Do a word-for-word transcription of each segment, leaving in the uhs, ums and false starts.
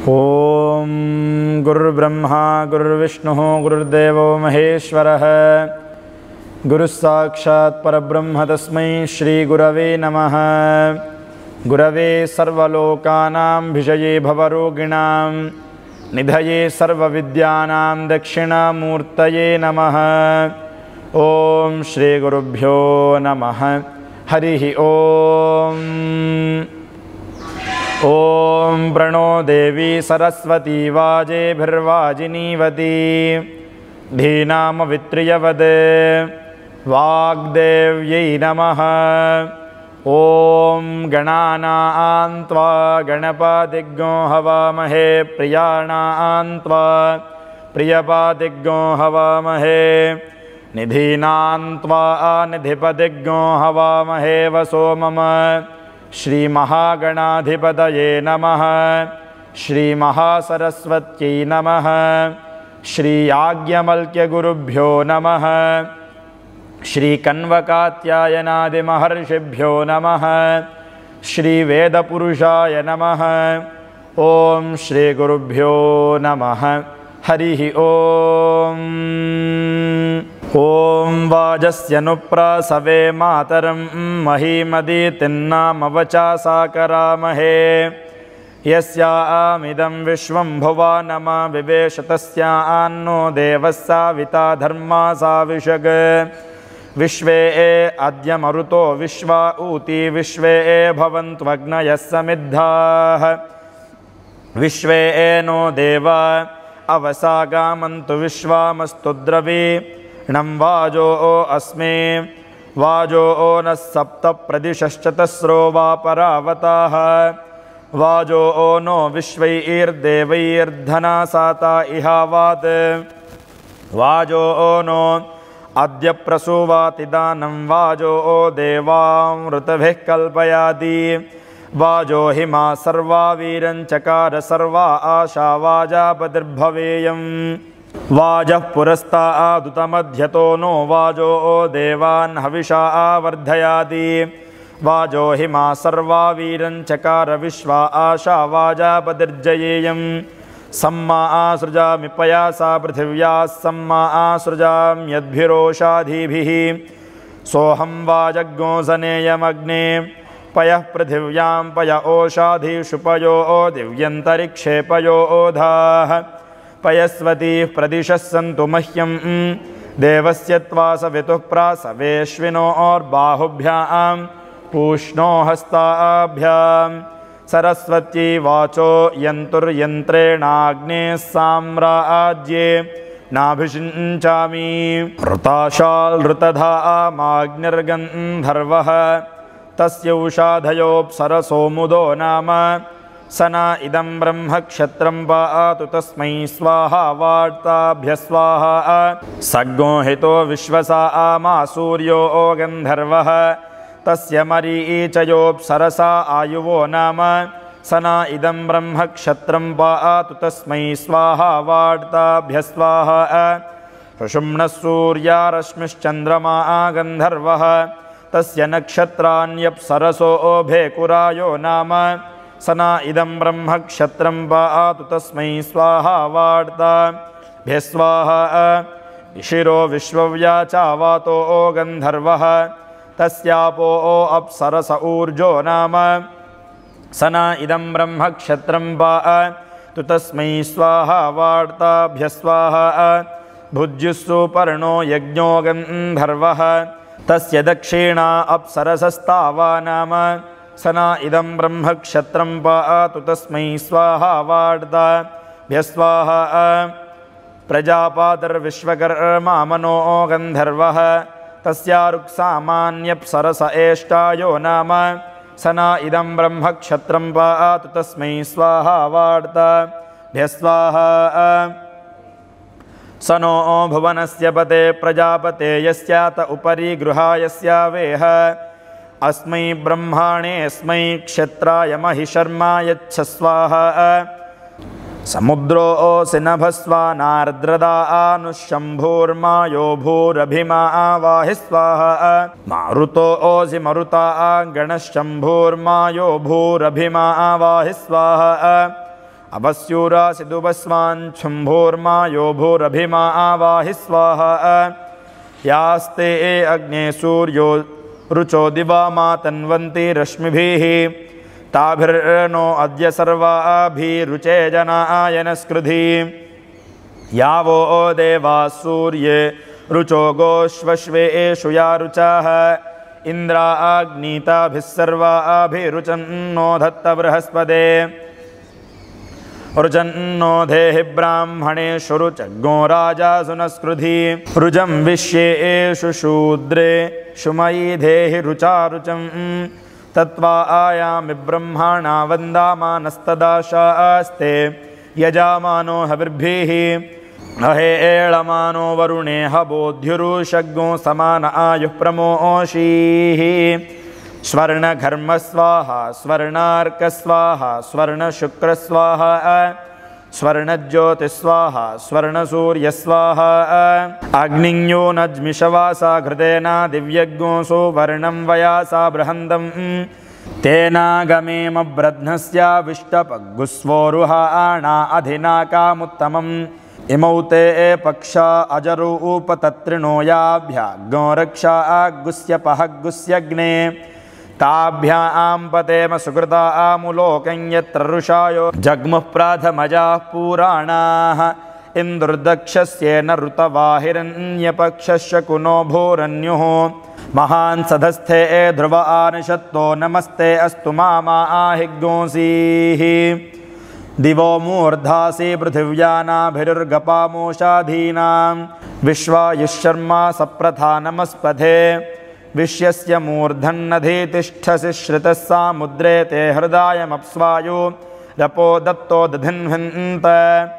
ओम गुरुर्ब्रह्मा गुरुर्विष्णुः गुरुर्देवो महेश्वरः गुरुस्साक्षात् परब्रह्म तस्मै श्री गुरवे नमः। गुरवे सर्वलोकानां भिषजे भवरोगिणां निधये सर्वविद्यानां दक्षिणामूर्तये नमः। ओम श्री गुरुभ्यो नमः। हरिः ओम। ओम प्रणो देवी सरस्वती वाजेभिर्वाजिनीवती धीनामवित्रियवद वाग्देव्यै नमः। ओम गणानां त्वा गणपतिज्ञो हवामहे प्रियाणां त्वा प्रियपतिज्ञो हवामहे निधीनां त्वा निधिपतिज्ञो हवामहे वसो मम। श्री महागणाधिपतये नमः। श्री महासरस्वत्यै नमः। श्री याज्ञवल्क्यगुरुभ्यो नमः। श्री कण्वकात्यायनादिमहर्षिभ्यो नमः। श्री वेदपुरुषाय नमः। ओम श्री गुरुभ्यो नमः। हरिः ओम। ओम वाजस्य नुप्रासवे मातरं महीमदीतिन्नामवचा साकरामहे यस्यामिदं विश्वं भुवनम विवेश तस्यान्नो देवस्सा विता धर्मा साविषग। विश्वे अद्य मरुतो विश्वा ऊती विश्वे भवन्त्वग्नयः समिद्धाः। विश्वे नो देवा अवसागामन्तु विश्वामस्तु द्रवी णं वाजो अस्मे वाजो नः सप्त प्रदिशश्चतस्रो वा परावताः। वाजो नो विश्वैर्देवैर्धना साता इहावात्। वाजो नो अद्य प्रसूवातिदानं वाजो देवामृतभिः कल्पयाति। वाजो हिमा सर्वा वीरञ्चकार सर्वा आशा वाजापतिर्भवेयम्। वाजः पुरस्तादुतमध्यतो नो वाजो देवान् हविषा आवर्धयाति। वाजो हिमा सर्वा वीरञ्चकार विश्वा आशा वाजापतिर्जयेयम्। सम्मा आसृजामि पयासा पृथिव्याः सम्मा आसृजाम्यद्भिरोषाधीभिः। सोऽहं वाजज्ञोऽसनेयमग्ने पयः पृथिव्यां पय ओषाधीषु पयो दिव्यन्तरिक्षे पयो ओधाः। पयस्वतीः प्रदिशः सन्तु मह्यं देवस्य त्वा सवितुः प्रासवेश्विनोर्बाहुभ्यां पूष्णो हस्ताभ्यां। सरस्वती वाचो यन्तुर्यन्त्रेणाग्नेः साम्राज्ये नाभिषिञ्चामि। ऋताशालृतधामाग्निर्गन्धर्वः तस्य उषाधयोऽप्सरसो मुदो नाम। सना इदं ब्रह्मक्षत्रं पातु तस्मै स्वाहा वार्ताभ्यः स्वाहा। सग्गो हितो विश्वसा आमा सूर्यो गन्धर्वः तस्य मरीचयोऽप्सरसा आयुवो नाम। सना इदं ब्रह्मक्षत्रं पातु तस्मै स्वाहा वार्ताभ्यः स्वाहा। सुषुम्नः सूर्या रश्मिश्चन्द्रमा गन्धर्वः तस्य नक्षत्राण्यप्सरसो भेकुरायो नाम। सना इदं ब्रह्मक्षत्रं पातु तस्मै स्वाहा वार्ताभ्यः स्वाहा। शिरो विश्वव्याचावातो गन्धर्वः तस्यापो अप्सरस ऊर्जो नाम। सना इदं ब्रह्मक्षत्रं पातु तस्मै स्वाहा वार्ताभ्यः स्वाहा। भुज्युस्सु पर्णो यज्ञो गन्धर्वः तस्य दक्षिणा अप्सरसस्तावा नाम। सना इदं ब्रह्मक्षत्रं पातु तस्मै स्वाहा वार्ताभ्यः स्वाहा। प्रजापातिर्विश्वकर्मा मनो गन्धर्वः तस्यारुक्सामान्यप्सरस एष्टायो नाम। सना इदं ब्रह्मक्षत्रं पातु तस्मै स्वाहा वार्ताभ्यः स्वाहा। स नो भुवनस्य पते प्रजापते यस्यात उपरि गृहायस्यावेह। अस्मै ब्रह्माणेऽस्मै क्षत्राय महिशर्मा यच्छ स्वाहा। समुद्रोऽसि नभस्वानार्द्रदा आनुशम्भूर्मायो भूरभिमा आवाहि स्वाहा। मारुतोऽसि मरुता गणशम्भूर्मायो भूरभिमा आवाहि स्वाहा। अपस्यूरासिदुपस्वाञ्छुम्भोर्मायो भूरभिमा आवाहि स्वाहा यास्ते अग्ने सूर्यो रुचो दिवा मातन्वन्ति रश्मिभिः ताभिर्नो अद्य सर्वाभिरुचे जनायनस्कृधि यावो देवा सूर्ये रुचो गोश्वश्वेषु या रुचाः इन्द्राग्नीताभिः सर्वाभिरुचन्नो धत्त बृहस्पते रुचन्नो देहि ब्राह्मणेषु रुचग्नो राजा सुनस्कृधि रुजं विश्येषु शूद्रे शुमयि देहि रुचा रुचं तत्त्वा आयामि ब्रह्मणा वन्दामानस्तदाशास्ते यजामानो हविर्भिः अहेळमानो वरुणे हबोध्युरुषग्नो समान आयुः प्रमोषीः स्वर्णघर्म स्वाहा स्वर्णार्क स्वाहा स्वर्णशुक्र स्वाहा स्वर्णज्योतिस्वाहा स्वर्णसूर्य स्वाहा अग्नियो नज्मिषवासा घृतेना दिव्यज्ञो सुवर्णं वयासा बृहन्दं तेनागमेम ब्रध्नस्याविष्टपग्गुस्वोरुहाणा अधिनाकामुत्तमम् इमौ ते पक्षा अजरूपतत्रिणो याभ्याग्नो रक्षा गुस्यपहगुस्यग्ने ताभ्यां पतेम सुकृता आमुलोकं यत्र ऋषायो जग्मुः प्राथमजाः पुराणाः इन्दुर्दक्षस्येन ऋतवाहिरण्यपक्षस्य कुनो भूरन्युः महान् सधस्थे ध्रुव आनिषत्तो नमस्ते अस्तु मामा आहिग्गोंसीः दिवो मूर्धासि पृथिव्यानाभिरुर्गपामोषाधीनां विश्वायुष्शर्मा सप्रथा नमस्पथे विश्यस्य मूर्धन्नधीतिष्ठसि श्रितः सामुद्रे ते हृदायमप्स्वायु रपो दत्तो दधिन्हन्त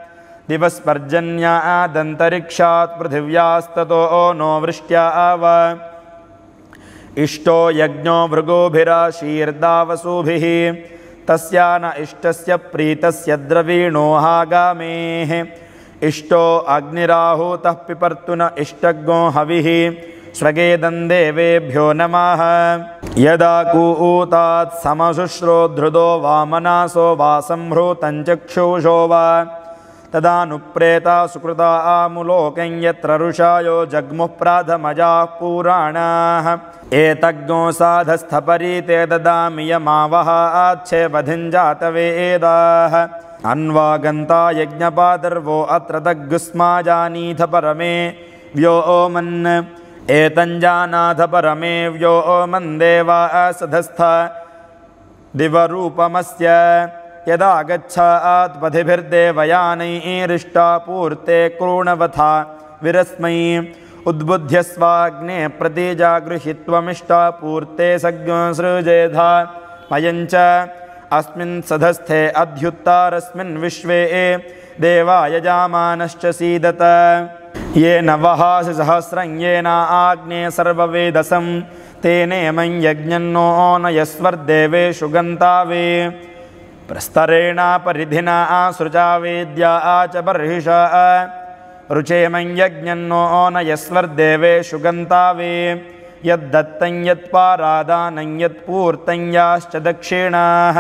दिवस्पर्जन्यादन्तरिक्षात् पृथिव्यास्ततो नो वृष्ट्याव इष्टो यज्ञो भृगोभिराशीर्दावसूभिः तस्या न इष्टस्य प्रीतस्य द्रवीणोहागामेः इष्टो अग्निराहुतः पिपर्तु न इष्टज्ञो हविः स्वगेदं देवेभ्यो नमः यदा कूतात् समशुश्रोद्धृतो वा मनासो वा संहृतं चक्षुषो वा तदानुप्रेता सुकृता आमुलोकं यत्र ऋषायो जग्मुः प्राथमजाः पुराणाः एतज्ञो साधस्थपरीते ददामि यमावः आच्छेवधिञ्जातवेदाः अन्वागन्ता यज्ञपादर्वो अत्र तग्गुस्माजानीथ परमे व्योमन् एतञ्जानाथ परमे व्योमन् देवा सधस्थ दिवरूपमस्य यदा गच्छात् पथिभिर्देवयानैरिष्टा पूर्ते क्रूणवथा विरस्मै उद्बुध्यस्वाग्ने प्रतिजागृहीत्वमिष्टा पूर्ते सज्ञसृजेधा मयञ्च अस्मिन् सधस्थे अध्युत्तारस्मिन् विश्वे देवा यजामानश्च सीदत येन वहासि सहस्रं येन आग्ने सर्ववेदसं तेनेमं यज्ञन्नो न यस्वर्देवेषु गन्तावे प्रस्तरेण परिधिना आसृजा वेद्या च बर्हिषा रुचेमं यज्ञन्नो न यस्वर्देवेषु गन्तावे यद्दत्तं यत्पारादानं यत्पूर्तं याश्च दक्षिणाः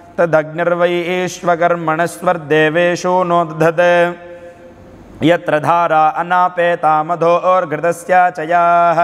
तदग्निर्वैश्वकर्मणस्वर्देवेषु नोद्धत यत्र धारा अनापेता मधोर्घृतस्य च याः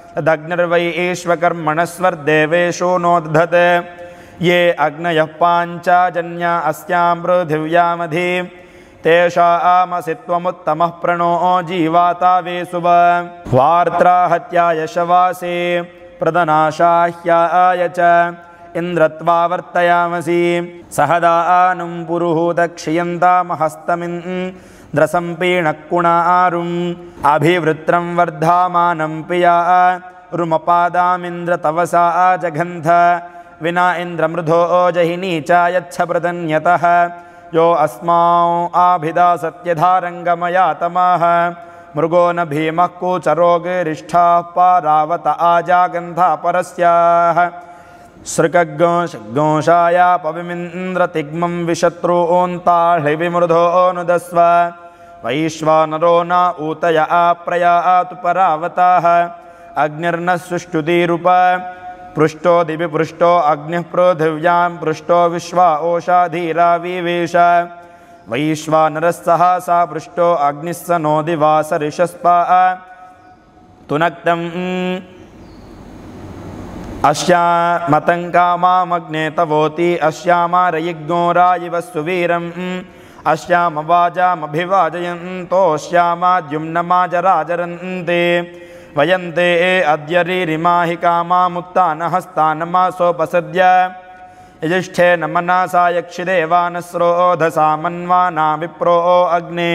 तदग्निर्वैश्वकर्मणस्वर्देवेषु नोद्धत ये अग्नयः पाञ्चाजन्या अस्यां पृथिव्यामधि तेषामसि त्वमुत्तमः प्रणो जीवातावे सुव वार्त्राहत्याय शवासे प्रदनाशाह्याय च इन्द्रत्वावर्तयामसि सहदानुं पुरुहूतक्षियन्तामहस्तमिन्द्रसम्पीणकुणारुम् अभिवृत्रं वर्धामानं पिया रुमपादामिन्द्र तवसा जघन्थ विना इन्द्रमृधो जहिनी च यच्छप्रदन्यतः यो अस्माओ आभिदा सत्यधारङ्गमयातमाः मृगो न भीमः कूचरोगिरिष्ठाः पारावत आजागन्धा परस्याः सृकगोषाया पविमिन्द्रतिग्मं विशत्रून्ताह्लिविमृधो नुदस्व वैश्वानरो न ऊतय आप्रयातु परावताः अग्निर्न सुष्टुतिरुप पृष्ठो दिवि पृष्ठो अग्निः पृथिव्यां पृष्ठो विश्वा ओषाधीराविवेश वैश्वानरः सा पृष्टो अग्निः स नो दिवास ऋषस्पा तुनक्तम् अस्यामतङ्कामामग्ने तवोति अस्यामारयिज्ञोरा इव सुवीरम् अस्यामवाजामभिवाजयन्तोऽस्यामाद्युम्नमाजराजरन्ते वयन्ते अद्य रीरिमाहि कामामुत्तानहस्तानमासोपसद्य यजिष्ठेन मनसा यक्षिदेवानस्रोधसा मन्वाना विप्रो अग्ने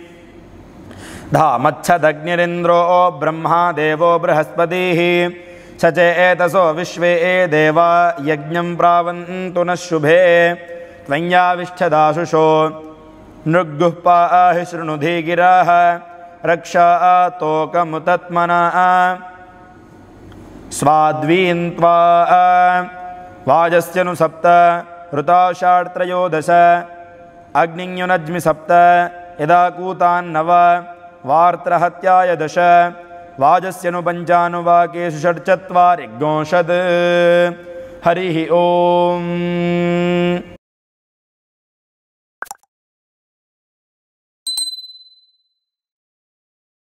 धामच्छदग्निरिन्द्रो ब्रह्मा देवो बृहस्पतिः सचेतसो विश्वे देवा यज्ञं प्रावन्तु नः शुभे त्वय्याविष्ठदाशुषो नृग्गुः पाहि शृणुधि गिराः रक्षा तोकमुतत्मनः स्वाद्वीन्त्वा वाजस्यनु सप्त ऋताषाढ्त्रयोदश अग्निञ्युनज्मि सप्त यदा कूतान्नव वार्त्रहत्याय दश वाजस्यनु पञ्चानुवाकेषु षट्चत्वारिगोषद् हरिः ओम्।